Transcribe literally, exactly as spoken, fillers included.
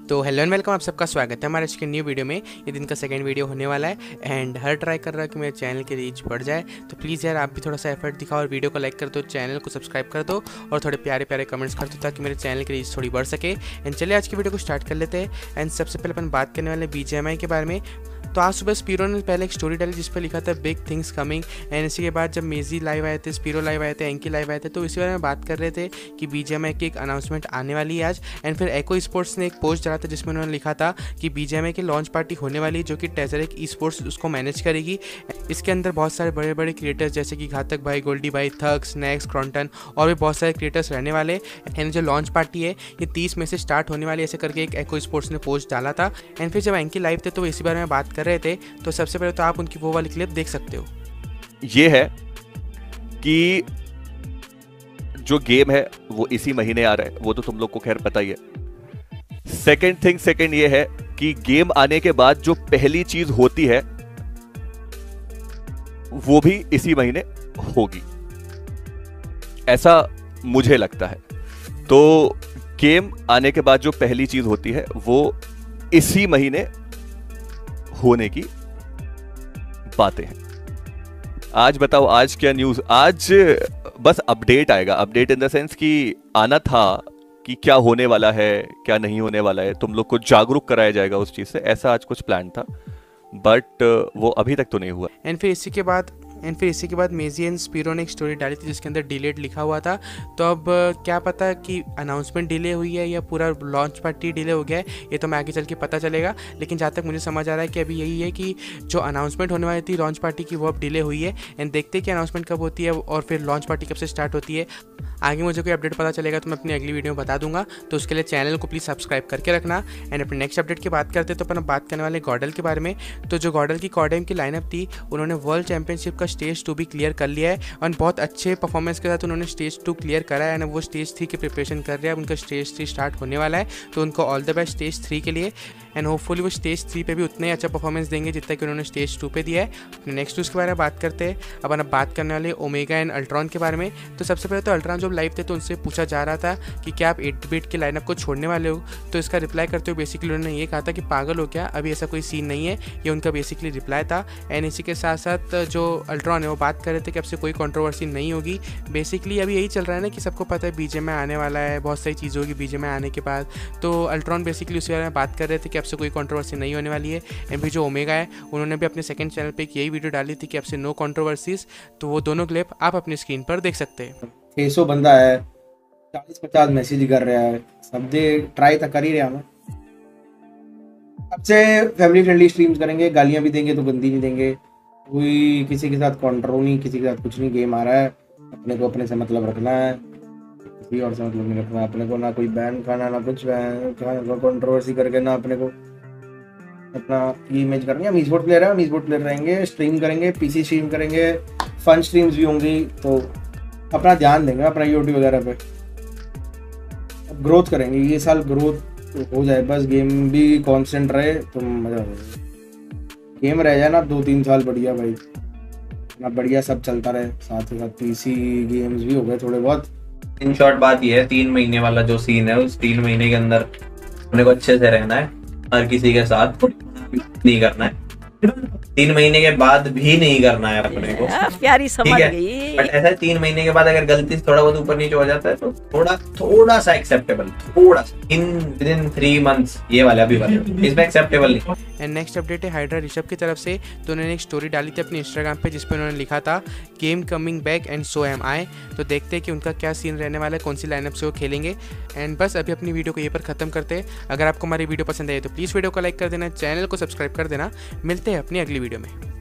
तो hello and welcome, आप सबका स्वागत है हमारे आज के न्यू वीडियो में। ये दिन का सेकंड वीडियो होने वाला है एंड हर ट्राई कर रहा है कि मेरे चैनल की रीच बढ़ जाए। तो प्लीज़ यार आप भी थोड़ा सा एफर्ट दिखाओ और वीडियो को लाइक कर दो, चैनल को सब्सक्राइब कर दो और थोड़े प्यारे प्यारे कमेंट्स कर दो ताकि मेरे चैनल की रीच थोड़ी बढ़ सके। एंड चलिए आज की वीडियो को स्टार्ट कर लेते हैं। एंड सबसे पहले अपन बात करने वाले बी जी एम आई के बारे में। तो आज सुबह स्पीरो ने पहले एक स्टोरी डाली जिस पर लिखा था बिग थिंग्स कमिंग। एंड इसी के बाद जब मेजी लाइव आए थे, स्पीरो लाइव आए थे, एंकी लाइव आए थे, तो इसी बारे में बात कर रहे थे कि बीजीएमआई की एक अनाउंसमेंट आने वाली है आज। एंड फिर एको स्पोर्ट्स ने एक पोस्ट डाला था जिसमें उन्होंने लिखा था कि बीजीएमआई की लॉन्च पार्टी होने वाली है जो कि टेजरेक ई स्पोर्ट्स उसको मैनेज करेगी। इसके अंदर बहुत सारे बड़े बड़े क्रिएटर्स जैसे कि घातक भाई, गोल्डी भाई, थग्स, नेक्स, क्रॉन्टन और भी बहुत सारे क्रिएटर्स रहने वाले। एंड जो लॉन्च पार्टी है ये तीस में से स्टार्ट होने वाली है, ऐसे करके एक एको स्पोर्ट्स ने पोस्ट डाला था। एंड फिर जब एंकी लाइव थे तो इसी बारे में बात कर रहे थे। तो सबसे पहले तो आप उनकी वो वाली क्लिप देख सकते हो। ये है कि जो गेम है वो इसी महीने आ रहा है, वो तो तुम लोग को खैर पता ही है। सेकंड थिंग सेकंड ये है कि गेम आने के बाद जो पहली चीज होती है वो भी इसी महीने होगी, ऐसा मुझे लगता है। तो गेम आने के बाद जो पहली चीज होती है वो इसी महीने होने की बातें हैं। आज बताओ आज क्या न्यूज़। आज बस अपडेट आएगा, अपडेट इन द सेंस कि आना था कि क्या होने वाला है क्या नहीं होने वाला है, तुम लोग को जागरूक कराया जाएगा उस चीज़ से, ऐसा आज कुछ प्लान था बट वो अभी तक तो नहीं हुआ। एंड फिर इसी के बाद एंड फिर इसी के बाद मेजी एंड स्पीरो ने एक स्टोरी डाली थी जिसके अंदर डिलेड लिखा हुआ था। तो अब क्या पता कि अनाउंसमेंट डिले हुई है या पूरा लॉन्च पार्टी डिले हो गया है, ये तो मैं आगे चल के पता चलेगा। लेकिन जहाँ तक मुझे समझ आ रहा है कि अभी यही है कि जो अनाउंसमेंट होने वाली थी लॉन्च पार्टी की वो अब डिले हुई है। एंड देखते हैं कि अनाउंसमेंट कब होती है और फिर लॉन्च पार्टी कब से स्टार्ट होती है। आगे मुझे कोई अपडेट पता चलेगा तो मैं अपनी अगली वीडियो में बता दूंगा, तो उसके लिए चैनल को प्लीज़ सब्सक्राइब करके रखना। एंड अपने नेक्स्ट अपडेट की बात करते हैं तो अपन बात करने वाले गॉडल के बारे में। तो जो गॉडल की कॉडेम की लाइनअप थी उन्होंने वर्ल्ड चैंपियनशिप का स्टेज टू भी क्लियर कर लिया है और बहुत अच्छे परफॉर्मेंस के साथ उन्होंने स्टेज टू क्लियर करा है। एंड वो स्टेज थ्री की प्रिपरेशन कर रहे हैं, उनका स्टेज थ्री स्टार्ट होने वाला है। तो उनको all the best stage three के लिए। एंड होपफुली वो स्टेज थ्री पे भी उतना ही अच्छा परफॉर्मेंस देंगे जितना कि उन्होंने स्टेज टू पे दिया है। अपने नेक्स्ट न्यूज़ के बारे में बात करते हैं। अब अब बात करने वाले ओमेगा एंड अल्ट्रॉन के बारे में। तो सबसे पहले तो अल्ट्रॉन जब लाइव थे तो उनसे पूछा जा रहा था कि क्या आप एट बिट के लाइनअप को छोड़ने वाले हो। तो इसका रिप्लाई करते हुए बेसिकली उन्होंने ये कहा था कि पागल हो क्या, अभी ऐसा कोई सीन नहीं है। ये उनका बेसिकली रिप्लाई था। एंड इसी के साथ साथ जो अल्ट्रॉन है वो बात कर रहे थे कि अब से कोई कंट्रोवर्सी नहीं होगी। बेसिकली अभी यही चल रहा है ना कि सबको पता है बीजीएमआई आने वाला है, बहुत सारी चीज़ें होगी बीजीएमआई आने के बाद। तो अल्ट्रॉन बेसिकली उसी बारे में बात कर रहे थे कि अब से कोई कंट्रोवर्सी नहीं होने वाली है। एंड भी जो ओमेगा है उन्होंने भी अपने सेकंड चैनल पे एक यही वीडियो डाली थी कि अब से नो कंट्रोवर्सीज। तो वो दोनों क्लिप आप अपनी स्क्रीन पर देख सकते हैं। छह सौ बंदा है, चालीस पचास मैसेज कर रहा है, सब दे ट्राई तक कर ही रहा हूँ। अब से फैमिली फ्रेंडली स्ट्रीम्स करेंगे, गालियाँ भी देंगे तो गंदी नहीं देंगे, कोई किसी के साथ कॉन्ट्रो नहीं, किसी के साथ कुछ नहीं। गेम आ रहा है, अपने को अपने से मतलब रखना है, किसी और से मतलब नहीं रखना अपने को। ना कोई बैन खाना, ना कुछ बैन खाना, कंट्रोवर्सी करके ना अपने को अपना इमेज करनी है। हम ई-स्पोर्ट प्लेयर हैं, हम ई-स्पोर्ट प्लेयर रहेंगे, स्ट्रीम करेंगे, पीसी स्ट्रीम करेंगे, फन स्ट्रीम्स भी होंगी, तो अपना ध्यान देंगे अपना यूट्यूब वगैरह पे। अब ग्रोथ करेंगे, ये साल ग्रोथ हो जाए, बस गेम भी कांस्टेंट रहे तो मजा हो। गेम रह जाए ना दो तीन साल बढ़िया भाई, ना बढ़िया सब चलता रहे, साथ ही साथ पीसी गेम्स भी हो गए थोड़े बहुत। इन शॉर्ट बात ये है, तीन महीने वाला जो सीन है उस तीन महीने के अंदर अपने को अच्छे से रहना है, हर किसी के साथ नहीं करना है, तीन महीने के बाद भी नहीं करना है अपने को। प्यारी समझ गई। बट ऐसा तीन महीने के बाद अगर गलती से थोड़ा बहुत ऊपर नीचे हो जाता है तो थोड़ा थोड़ा सा एक्सेप्टेबल, थोड़ा सा in within three months ये वाला भी वाला इसमें एक्सेप्टेबल नहीं। एंड नेक्स्ट अपडेट है हाइड्रा ऋषभ की तरफ से। तो उन्होंने एक स्टोरी डाली थी अपने इंस्टाग्राम पे जिस पर उन्होंने लिखा था game coming back and so am I. तो देखते हैं कि उनका क्या सीन रहने वाला है, कौन सी लाइनअप से वो खेलेंगे। एंड बस अभी अपनी वीडियो को ये पर खत्म करते हैं। अगर आपको हमारी वीडियो पसंद आई तो प्लीज़ वीडियो को लाइक कर देना, चैनल को सब्सक्राइब कर देना। मिलते हैं अपनी अगली वीडियो में।